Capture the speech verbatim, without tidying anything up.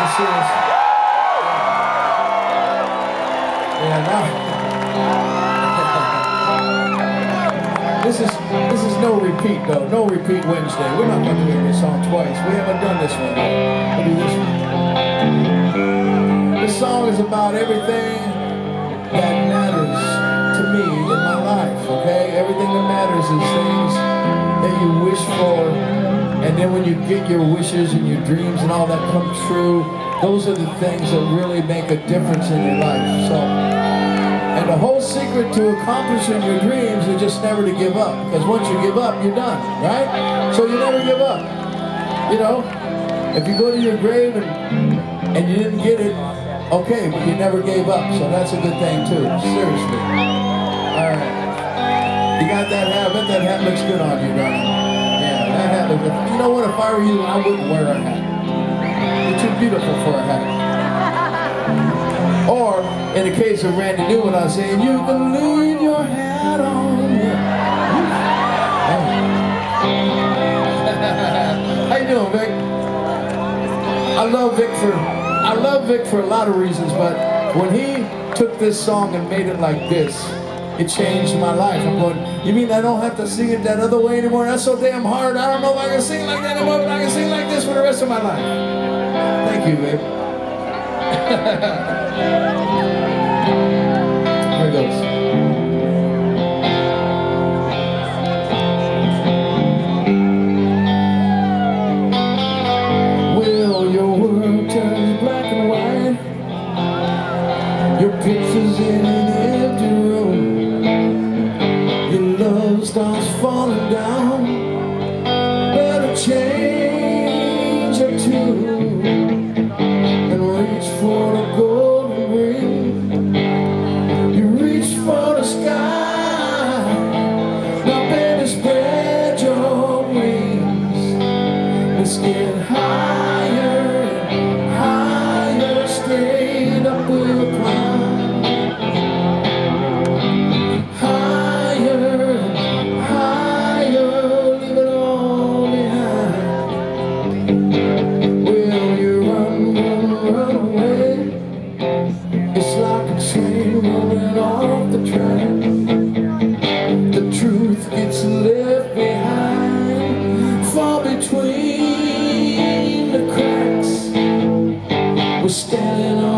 serious. Yeah, now. This is this is no repeat though. No repeat Wednesday. We're not going to hear this song twice. We haven't done this one yet. We'll do this one. This song is about everything that matters to me in my life. Okay, everything that matters is things that you wish for, and then when you get your wishes and your dreams and all that come true, those are the things that really make a difference in your life. So. And the whole secret to accomplishing your dreams is just never to give up. Because once you give up, you're done, right? So you never give up. You know, if you go to your grave and, and you didn't get it, okay, but you never gave up. So that's a good thing too, seriously. All right. You got that hat? I bet that hat looks good on you, don't it? Yeah, that hat looks good. You know what, if I were you, I wouldn't wear a hat. You're too beautiful for a hat. Or, in the case of Randy Newman, I was saying, you can leave your hat on. Yeah. How you doing, Vic? I love Vic for I love Vic for a lot of reasons, but when he took this song and made it like this, it changed my life. I'm going, you mean I don't have to sing it that other way anymore? That's so damn hard. I don't know if I can sing like that anymore, but I can sing like this for the rest of my life. Thank you, Vic. Here it goes. Well, your world turns black and white. Your picture's in an empty room. Your love starts falling down. Better change your tune and reach for the golden ring. You reach for the sky. Now baby, spread your wings. Let's get higher and higher. Straight up we'll climb. Higher and higher. Leave it all behind. Will you run, run, run away? It's like a train rolling off the track. The truth gets left behind, fall between the cracks. We're standing on